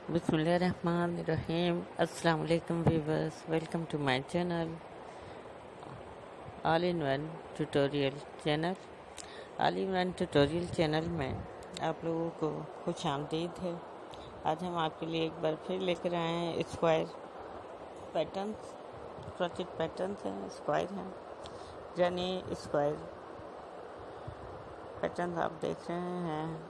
बिस्मिल्लाहिर्रहमानिर्रहीम। अस्सलाम वालेकुम viewers, welcome to my channel all in one tutorial channel. All in one tutorial channel में आप लोगों को खुश आमदीद है। आज हम आपके लिए एक बार फिर लेकर आए हैं स्क्वायर पैटर्न्स, क्रोचेट पैटर्न्स हैं, स्क्वायर हैं, यानी स्क्वायर पैटर्न आप देख रहे हैं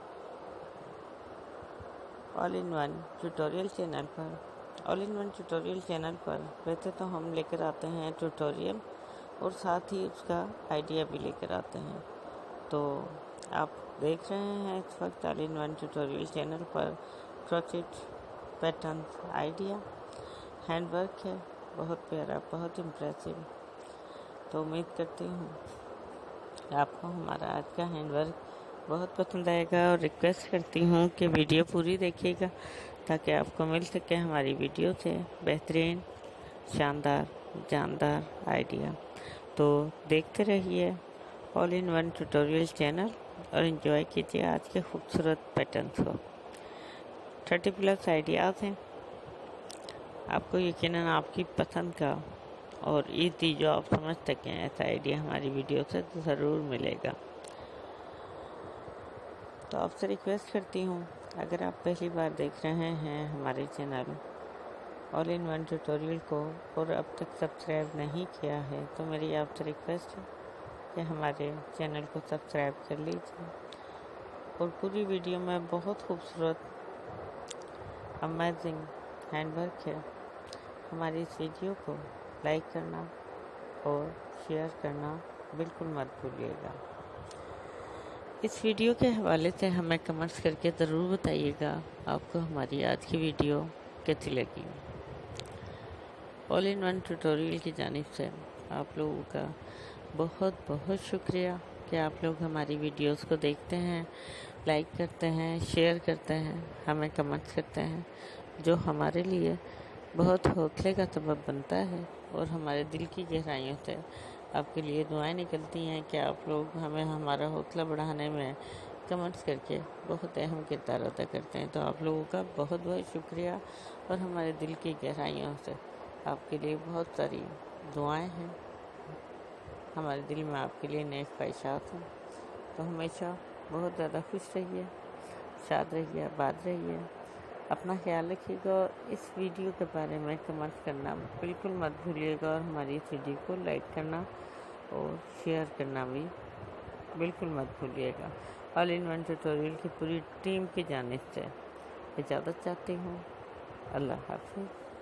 all in one tutorial channel पर। All in one tutorial channel पर वैसे तो हम लेकर आते हैं ट्यूटोरियल और साथ ही उसका आइडिया भी लेकर आते हैं। तो आप देख रहे हैं इस वक्त all in one tutorial channel पर crochet pattern idea hand work है, बहुत प्यारा, बहुत इम्प्रेसिव। तो उम्मीद करती हूँ आपको हमारा आज का हैंड वर्क बहुत पसंद आएगा और रिक्वेस्ट करती हूँ कि वीडियो पूरी देखिएगा ताकि आपको मिल सके हमारी वीडियो से बेहतरीन, शानदार, जानदार आइडिया। तो देखते रहिए all in one tutorial channel और एंजॉय कीजिए आज के खूबसूरत पैटर्न्स को। 30+ आइडियाज़ हैं, आपको यकीनन आपकी पसंद का और ईज़ी जो आप समझ सकें ऐसा आइडिया हमारी वीडियो से ज़रूर मिलेगा। तो आपसे रिक्वेस्ट करती हूँ, अगर आप पहली बार देख रहे हैं हमारे channel all in one tutorial को और अब तक सब्सक्राइब नहीं किया है तो मेरी आपसे रिक्वेस्ट है कि हमारे चैनल को सब्सक्राइब कर लीजिए। और पूरी वीडियो में बहुत खूबसूरत अमेजिंग हैंडवर्क है। हमारी इस वीडियो को लाइक करना और शेयर करना बिल्कुल मत भूलिएगा। इस वीडियो के हवाले से हमें कमेंट्स करके ज़रूर बताइएगा आपको हमारी आज की वीडियो कैसी लगी। ऑल इन वन ट्यूटोरियल की जानिब से आप लोगों का बहुत बहुत शुक्रिया कि आप लोग हमारी वीडियोस को देखते हैं, लाइक करते हैं, शेयर करते हैं, हमें कमेंट्स करते हैं, जो हमारे लिए बहुत हौसले का सबब बनता है और हमारे दिल की गहराइयों से आपके लिए दुआएं निकलती हैं कि आप लोग हमें हमारा हौसला बढ़ाने में कमेंट्स करके बहुत अहम किरदार अदा करते हैं। तो आप लोगों का बहुत बहुत शुक्रिया और हमारे दिल की गहराइयों से आपके लिए बहुत सारी दुआएं हैं। हमारे दिल में आपके लिए नेक ख्वाहिशात हैं। तो हमेशा बहुत ज़्यादा खुश रहिए, शाद रहिए, आबाद रहिए, अपना ख्याल रखिएगा और इस वीडियो के बारे में कमेंट करना बिल्कुल मत भूलिएगा और हमारी इस वीडियो को लाइक करना और शेयर करना भी बिल्कुल मत भूलिएगा। ऑल इन वन ट्यूटोरियल की पूरी टीम की जानिब से इजाज़त चाहती हूँ। अल्लाह हाफ़िज़।